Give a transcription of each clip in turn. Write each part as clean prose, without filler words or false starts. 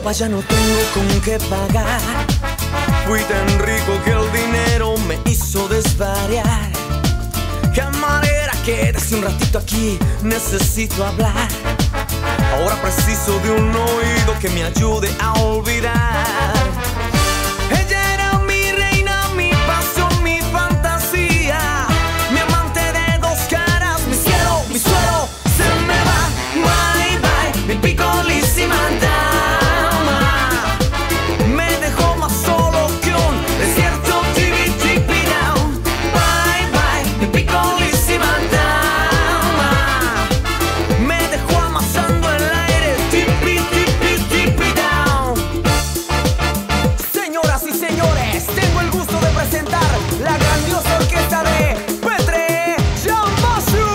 ropa ya no tengo con qué pagar. Fui tan rico que el dinero me hizo desvariar. Camarera, quédese un ratito aquí, necesito hablar. Ahora preciso de un oído que me ayude a olvidar. Ella era mi reina, mi pasión, mi fantasía, mi amante de dos caras, mi cielo, mi suelo. Se me va, bye bye, mi picolísima dama. Me dejó más solo que un desierto, tibi tibi down. Bye bye, mi picolísima dama. Me dejó amasando el aire, tibi tibi tibi down. Señoras y señores, tengo el gusto de presentar la grandiosa orquesta de Petre Llamasu.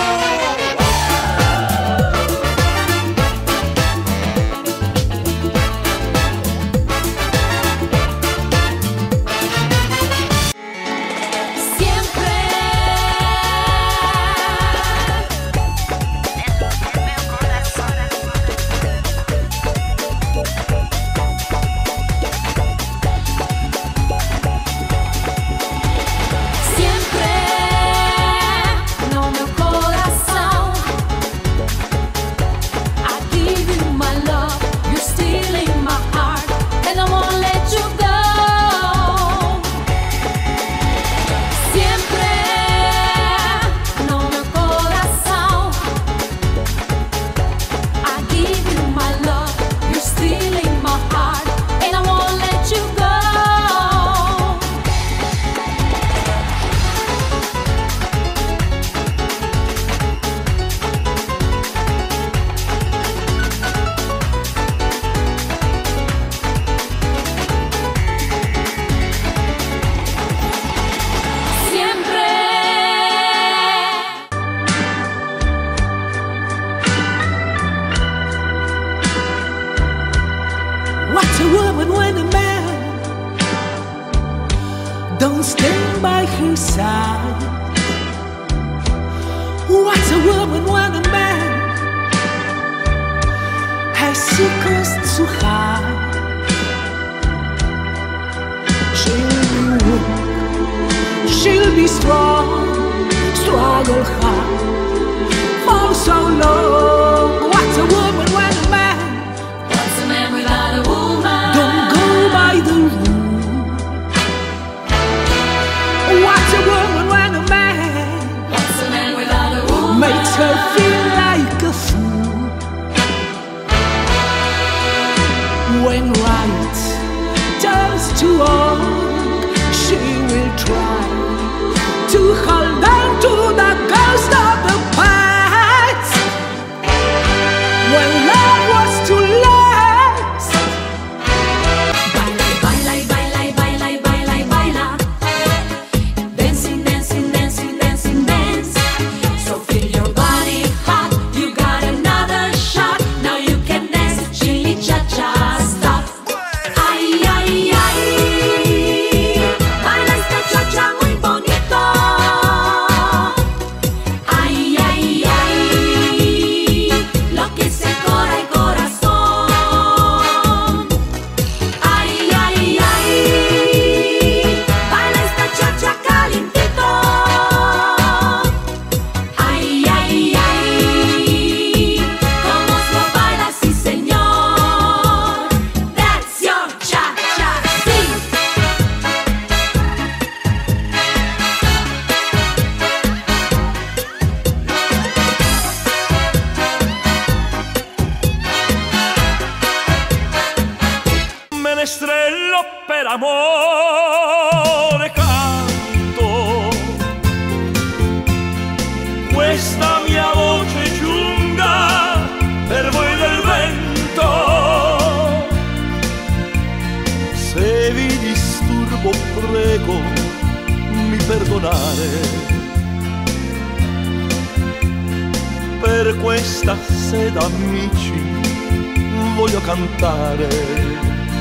What's a woman when a man don't stand by her side? What's a woman when a man has secrets to hide? She'll be weak, she'll be strong, struggle hard for so long. What's a woman when a man without a woman? Don't go by the rule. What's a woman when a man? What's a man without a woman? Makes her feel like a fool. When right turns to wrong, she will try to hold on to the ghost of the past. When love was too late. Menestrello per amore canto, questa mia voce giunga per voi del vento. Se vi disturbo prego mi perdonare, per questa sera amici voglio cantare.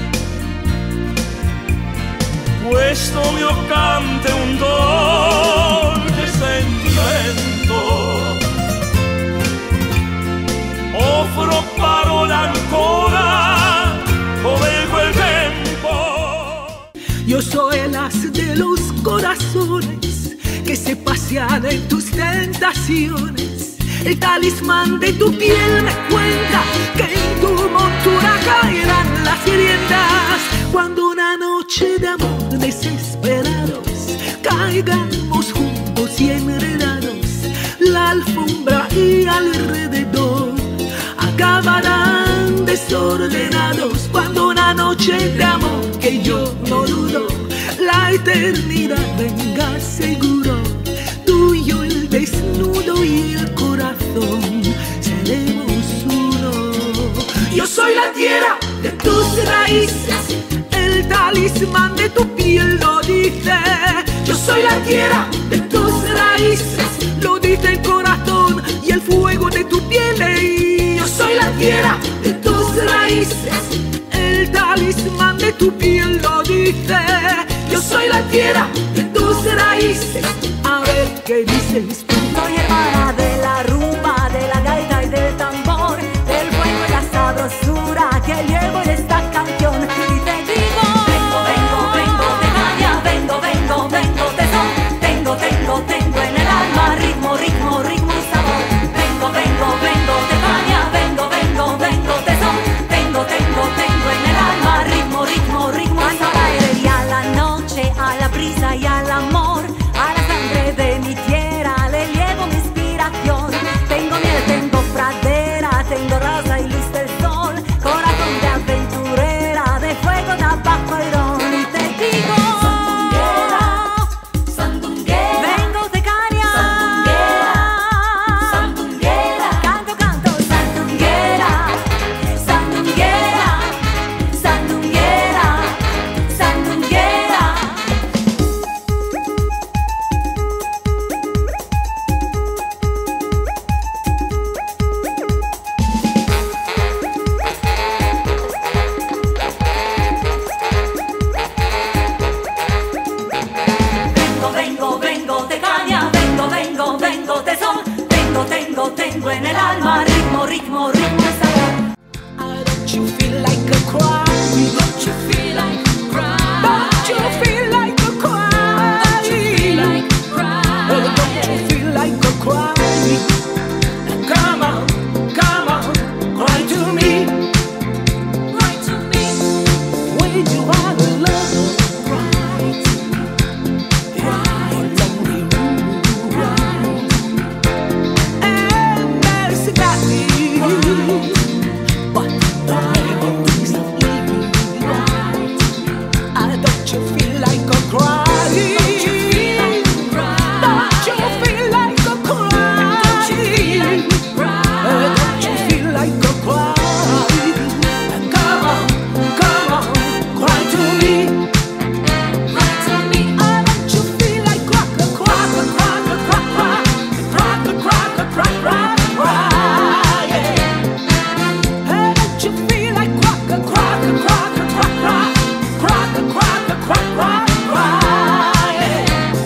Questo mio canto è un dolce sentimento, offro parole ancora Yo soy el as de los corazones que se pasean en tus tentaciones. El talismán de tu piel me cuenta que en tu montura caerán las hiriendas. Cuando una noche de amor desesperados caigamos juntos y enredados, la alfombra y alrededor acabarán desordenados. Cuando una noche de amor que yo no dudo, la eternidad venga seguro. Tú y yo el desnudo y el corazón seremos uno. Yo soy la tierra de tus raíces, el talismán de tu piel lo dice. Yo soy la tierra de tus raíces, lo dice el corazón y el fuego de tu piel. Yo soy la tierra de tus raíces, el talismán de tu piel lo dice. Yo soy la tierra de tus raíces. A ver qué dices tú. Soy hermana de la rumba, de la gaita y del tambor, del fuego y la sabrosura que llevo en esta canción. Y te digo: vengo, vengo, vengo de caña, vengo, vengo, vengo de son. Tengo, tengo, tengo en el alma ritmo, ritmo, ritmo y sabor. Vengo, vengo, vengo de caña, vengo, vengo, vengo de son. Tengo, tengo, tengo en el alma ritmo, ritmo, ritmo y sabor. Al aire y a la noche, a la brisa y al amor, a la sangre de mi tierra le llevo mi inspiración. Tengo miel, tengo pradera, tengo raza y luz del sol, corazón de aventurera, de fuego de abajo y ron. Y te digo: sandunguera, vengo de Caria, sandunguera, canto, canto, sandunguera, sandunguera, sandunguera, sandunguera. Vengo, vengo, vengo de caña, vengo, vengo, vengo de son. Tengo, tengo, tengo en el alma ritmo, ritmo, ritmo y sabor. Don't you feel like a cry? Don't you feel like crying? Don't you feel like a cry? Don't you feel like crying? Oh, don't you feel like a cry? Come on, cry to me. Cry to me. When you are alone, cry to me. Lonely room, and there's nothing but the memories of living. Don't you feel like a cry? Don't you feel like crying? Don't you feel like a cry? Don't you feel like crying? Don't you feel like a cry? Come on, cry to me. Cry to me. Don't you feel like crack, crack, crack, crack, crack, crack, crack, crack, crack, yeah. Don't you feel like crack, crack, crack, crack, crack, crack, crack, crack, crack, yeah.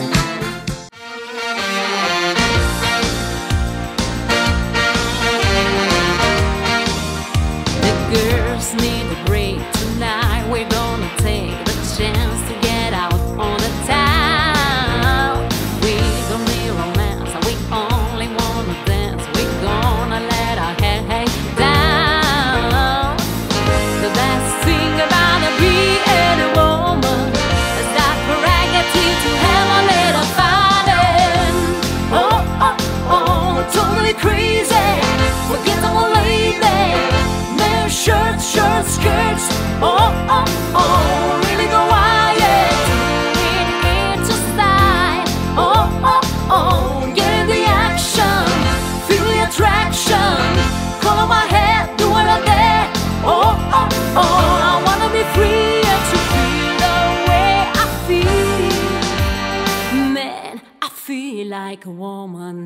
The girls need a break tonight. We're gonna take the chance to get out on the town. We don't need romance, we only wanna dance. We're gonna let our hair hang down. The best thing about being a woman is that prerogative to have a little fun. Oh, oh, oh, totally crazy. Forget our lady. No shirts, shirts, skirts. Oh, oh, oh, really go wild. Really into style. Oh, oh, oh, get in the action. Feel the attraction. Color my hair, do what I dare. Oh, oh, oh, I wanna be free and to feel the way I feel. Man, I feel like a woman.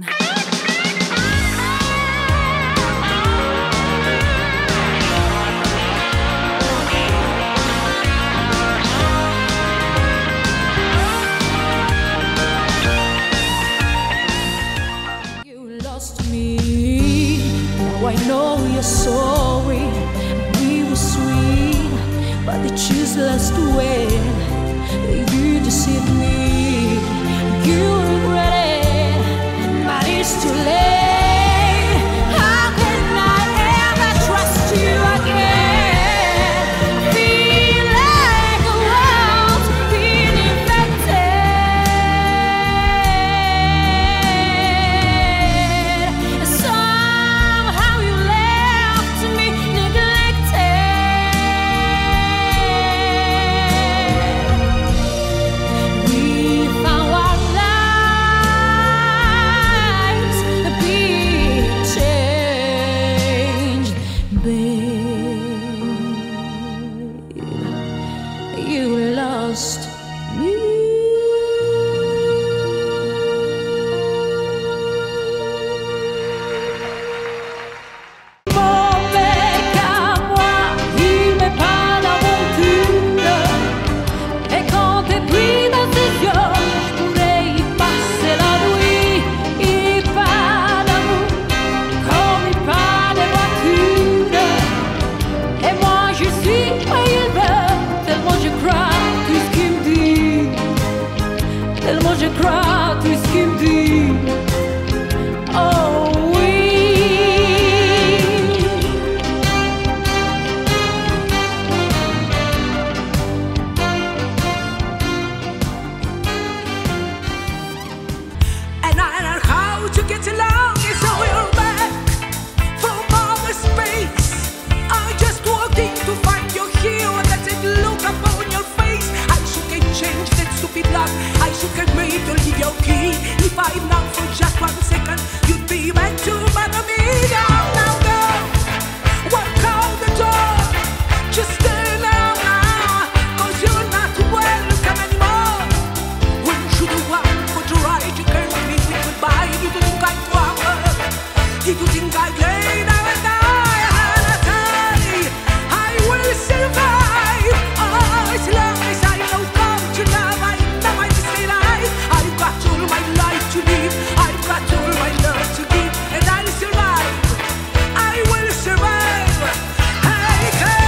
You lost me. Now I know you're sorry. We were sweet, but the choose last way. up. I should have made you leave your key. If I now for just 1 second, you'd be back to bother me. Now go, walk out the door. Just stay now, cause you're not welcome anymore. When should you walk for the right? You can't leave me goodbye. Did you think I'd trouble? Did you think I'd lay down and die? I will survive. Oh, as long as I know how to love, I know I stay alive. I've got all my life to live. I've got all my love to give, and I'll survive. I will survive. I can.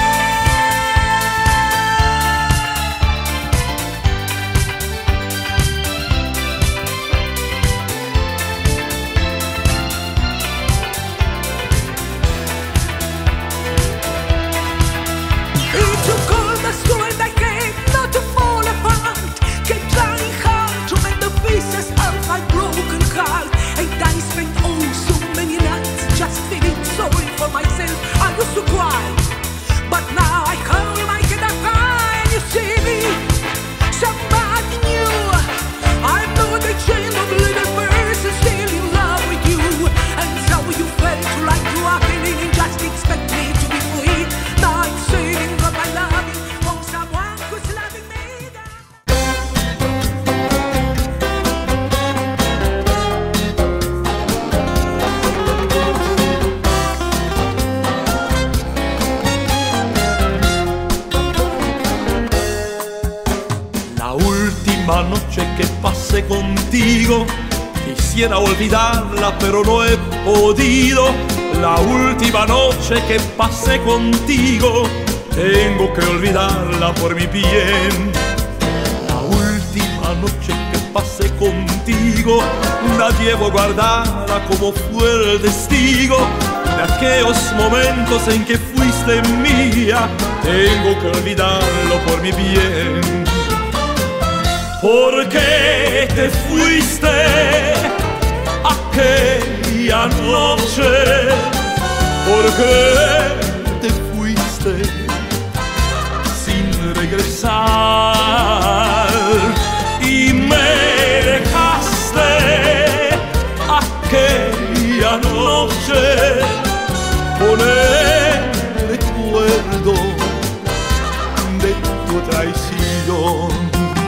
It took all the strength I gave not to fall apart. Kept trying hard to mend the pieces of my broken heart. And I spent oh so many nights just feeling sorry for myself. I used to cry, but now I call my kid a cry. And you see me, somebody new. I'm not the chain of little person still in love with you. And so you felt like you are feeling and just expect me to be free. Now I'm saving up my loving for someone who's loving me. La última noche que pasé contigo, quisiera olvidarla pero no he podido. La última noche que pasé contigo, tengo que olvidarla por mi bien. La última noche que pasé contigo, la llevo guardada como fue el testigo de aquellos momentos en que fuiste mía. Tengo que olvidarlo por mi bien. ¿Por qué te fuiste aquella noche? ¿Por qué te fuiste sin regresar? Y me dejaste aquella noche con el recuerdo de tu traición.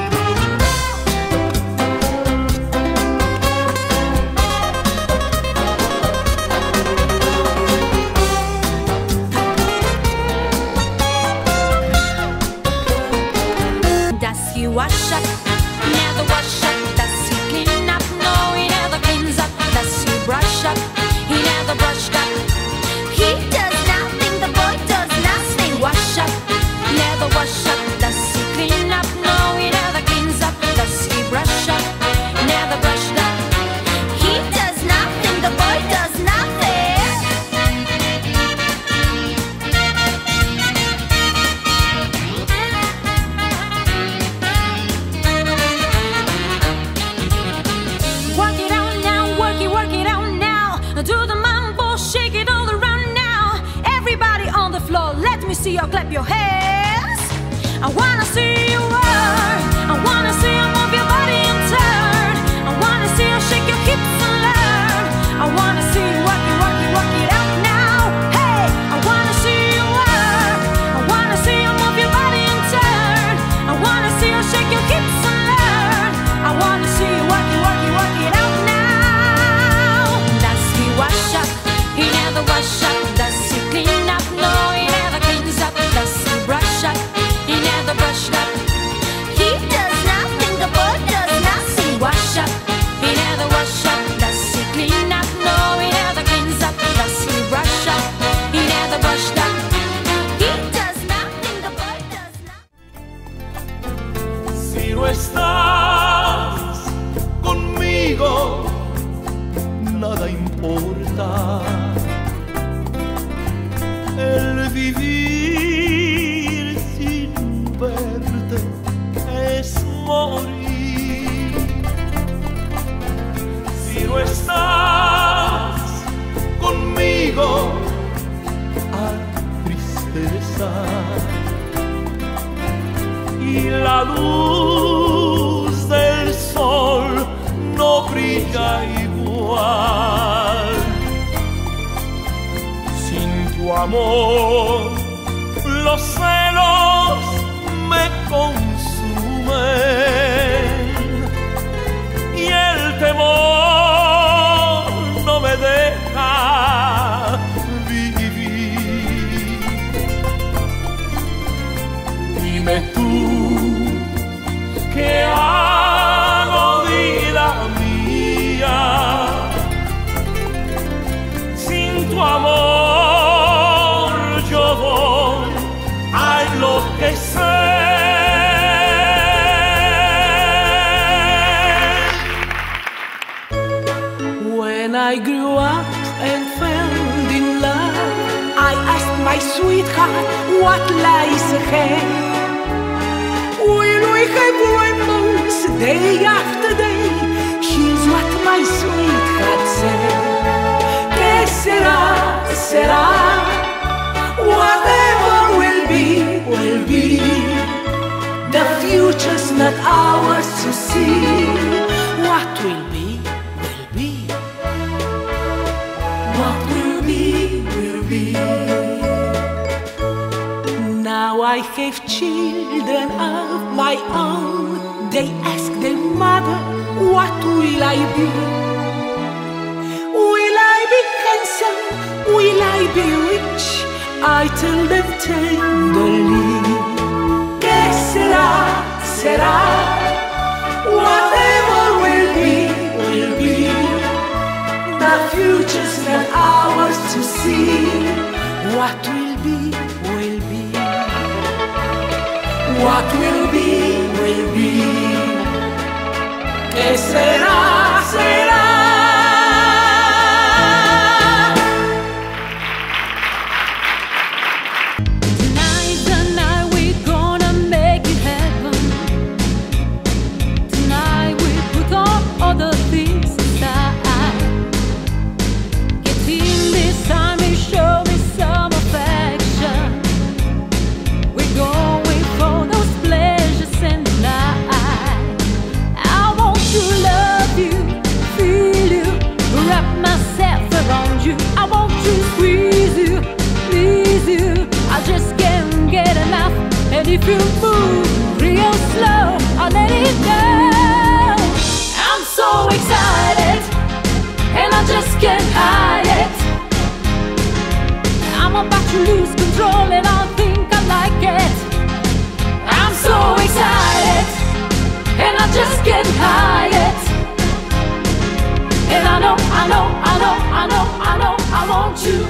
Does he wash up? Never wash up. Does he clean up? No, he never cleans up. Does he brush up? He never brushed up. He does nothing, the boy does nothing. Wash up, never wash up. Does he clean up? No, he never cleans up. Does he brush up? Never brushed up. He does nothing, the boy does nothing. Work it out now. Do the mambo, shake it all around now. Everybody on the floor, let me see you clap your hands. I wanna see you work. I wanna see you move your body and turn. I wanna see you shake your hips and learn. I wanna see you work it out now. Hey, I wanna see you work. I wanna see you move your body and turn. I wanna see you shake your hips and learn. I wanna see you work it out now. Wash up, he never wash up. Does he clean up? No, he never cleans up. Does he brush up? He never brushed up. He does nothing, the boy does nothing. Wash up, he never wash up. Does he clean up? No, he never cleans up. Does he brush up? He never brushed up. He does nothing, the boy does nothing. Si no estás conmigo, nada importa. El vivir sin verte es morir. Si no estás conmigo, hay tristeza y la luz de amor. Los celos me consumen y el temor no me deja vivir. Dime tú, ¿qué hago, vida mía? Sin tu amor yo voy a enloquecer. When I grew up and fell in love, I asked my sweetheart what lies ahead. Will we have rainbows day after day? Here's what my sweetheart said. Que será, será. Whatever will be, will be. The future's not ours to see. What will be, will be. What will be, will be. Now I have children of my own. They ask their mother, what will I be? Will I be handsome? Will I be rich? I tell them tenderly, que será, será. Whatever will be, will be. The future's not ours to see. What will be, will be. What will be, will be. Que será, será. If you move real slow, I'll let it go. I'm so excited, and I just can't hide it. I'm about to lose control, and I think I like it. I'm so excited, and I just can't hide it. And I know, I know, I know, I know, I know, I want you.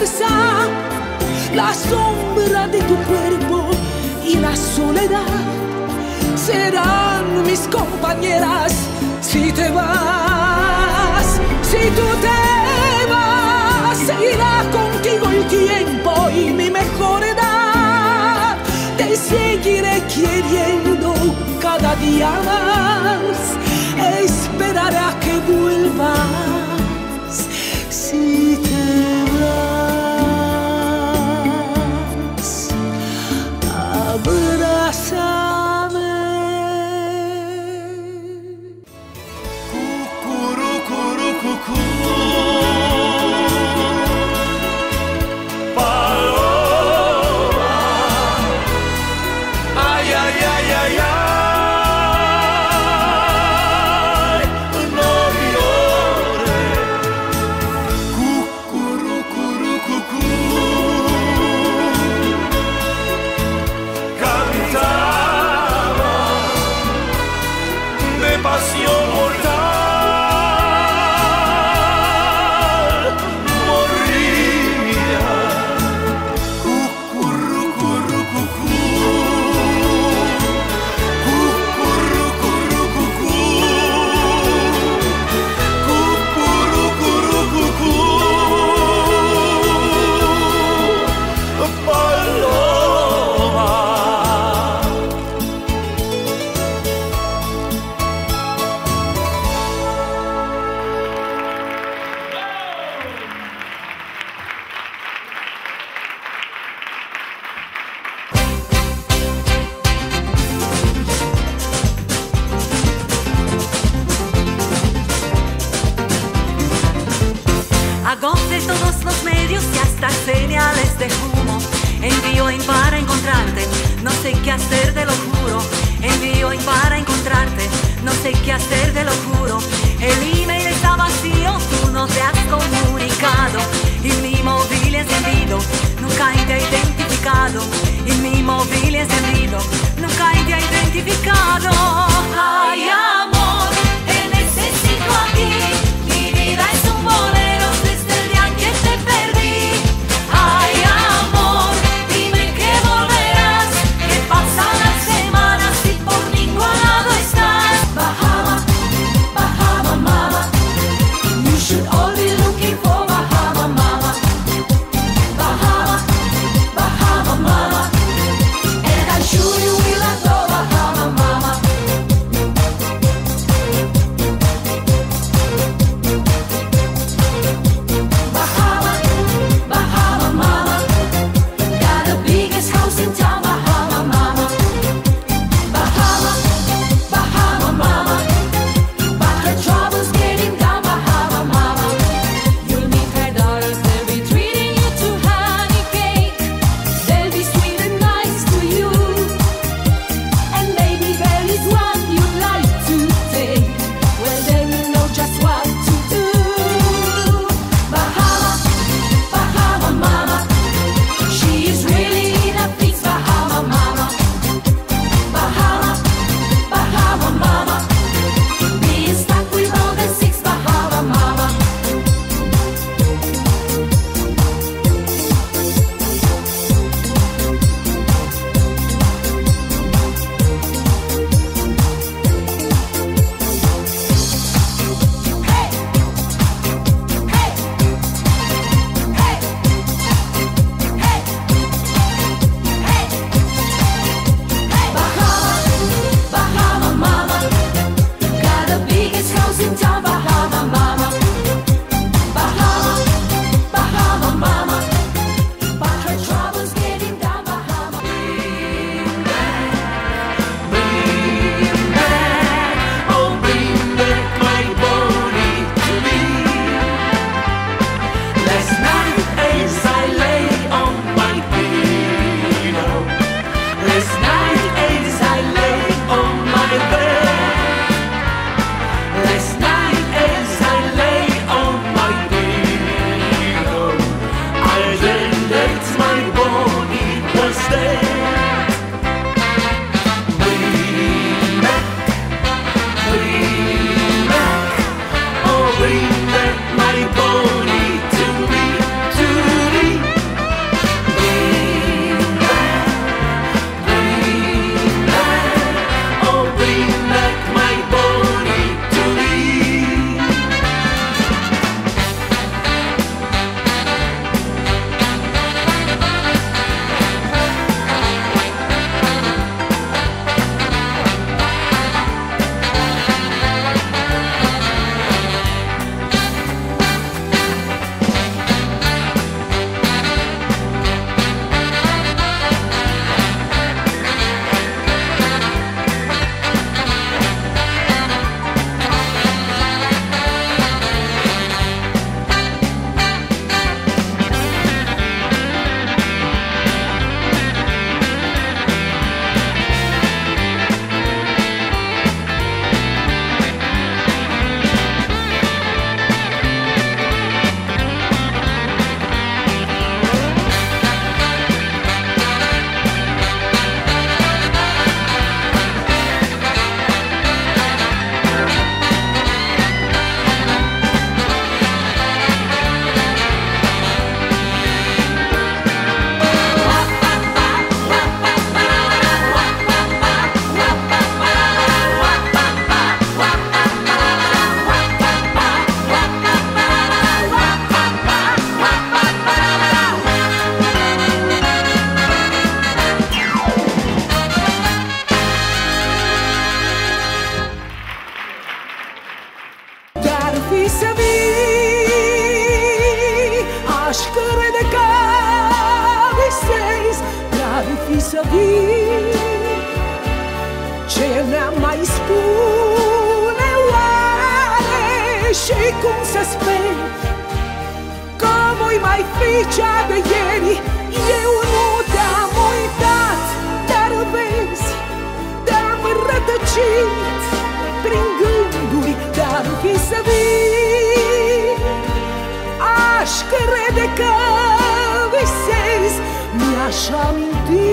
fuerza, la sombra de tu cuerpo y la soledad serán mis compañeras si te vas. Si tú te vas, seguirá contigo el tiempo y mi mejor edad. Te seguiré queriendo cada día más. Esperaré a que vuelvas. Si te vas, abrázame. Cucurucurucucú. Paloma. Ay, ay, ay, ay, ay. No llores. Cucurucurucucú. Cantaba de pasión mortal, moría. Cucurucurucucú. Cucurucurucucú. Cucurucurucucú. Paloma. Agoté todos los medios y hasta señales de humo. Envío para encontrarte, no sé qué hacer, te lo juro. Envío para encontrarte, no sé qué hacer, te lo juro. El email está vacío, tú no te has comunicado. Y mi móvil encendido, nunca te ha identificado. Y mi móvil encendido, nunca te ha identificado. Ay, amor, te necesito aquí. Mi vida es un bolero desde el día que te perdí. Ay, amor, dime que volverás. Que pasan las semanas y por ningún lado estás. Bahama, Bahama, mama. You should all be looking for my vis-a-vis. Ce ne-am mai spune oare și cum să sper că voi mai fi cea de ieri. Eu nu te-am uitat, dar vezi, te-am rătăcit prin gânduri, dar vis-a-vis. Aș crede că visezi, mi-aș aminti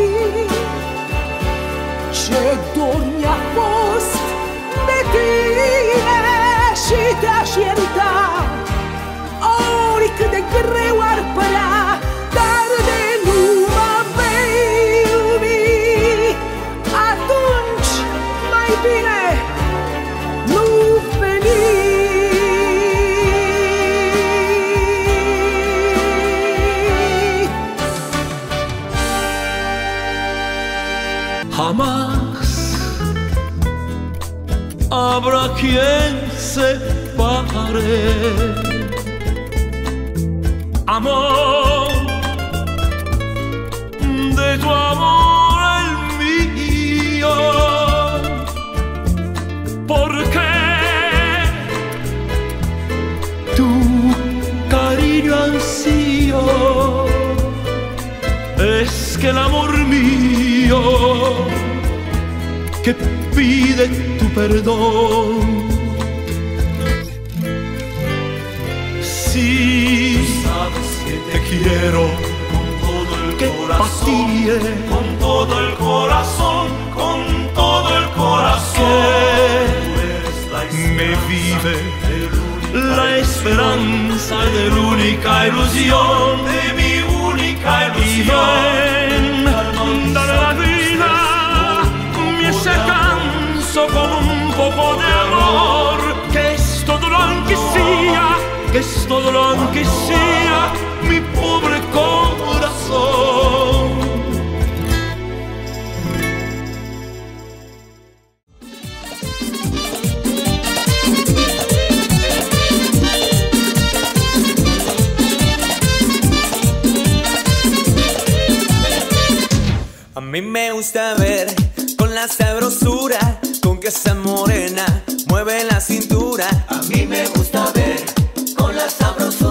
ce dor mi-a fost de tine și te-aș ierta oricât de greu ar părea, dar de nu mă vei iubi, atunci mai bine nu veni. Jamás habrá quien separe amor de tu amor el mío, porque tu cariño ansío es que el amor mío que pide tu perdón. Si sabes que te quiero con todo el corazón, con todo el corazón, con todo el corazón, que me vive la esperanza de la única ilusión, de mi única ilusión. Y dale la vida mi descanso con un poco de amor, que es todo lo que sea, que es todo lo que sea, mi pobre corazón. A mí me gusta ver con la sabrosura con que esa morena mueve la cintura. A mí me gusta ver con la sabrosura